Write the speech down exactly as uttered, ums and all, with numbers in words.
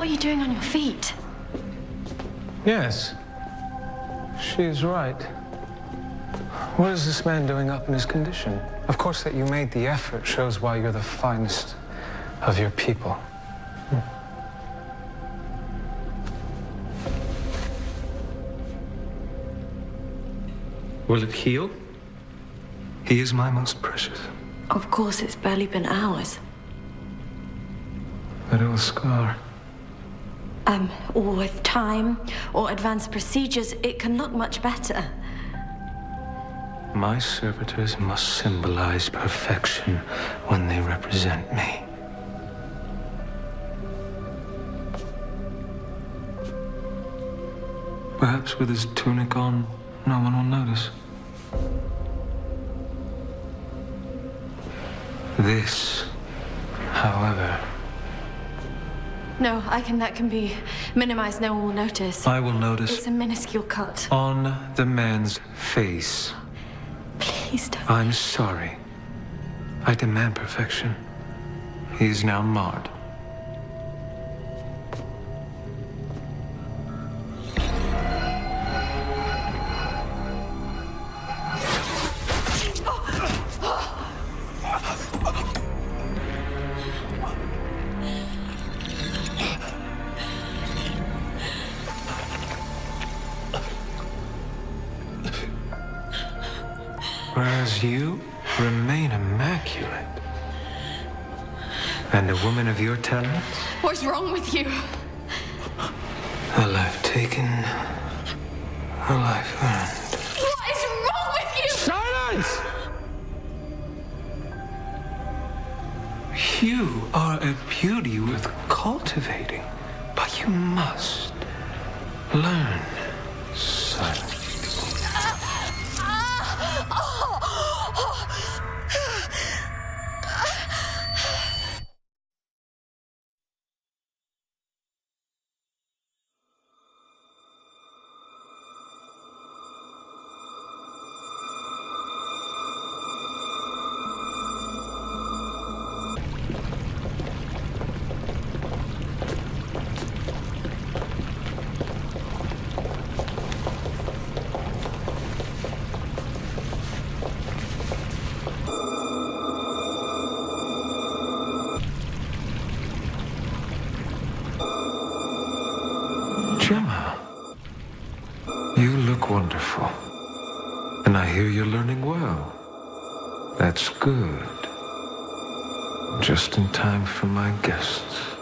you doing on your feet? Yes, she is right. What is this man doing up in his condition? Of course, that you made the effort shows why you're the finest of your people. Hmm. Will it heal? He is my most precious. Of course, it's barely been hours. But it will scar. Um, or with time, or advanced procedures, it can look much better. My servitors must symbolize perfection when they represent me. Perhaps with his tunic on, no one will notice. This, however... No, I can, that can be minimized. No one will notice. I will notice. It's a minuscule cut. On the man's face. Please don't. I'm sorry. I demand perfection. He is now marred. Whereas you remain immaculate. And a woman of your talents? What's wrong with you? A life taken, a life earned. What is wrong with you? Silence! You are a beauty worth cultivating, but you must learn silence. Jemma, you look wonderful. And I hear you're learning well. That's good. Just in time for my guests.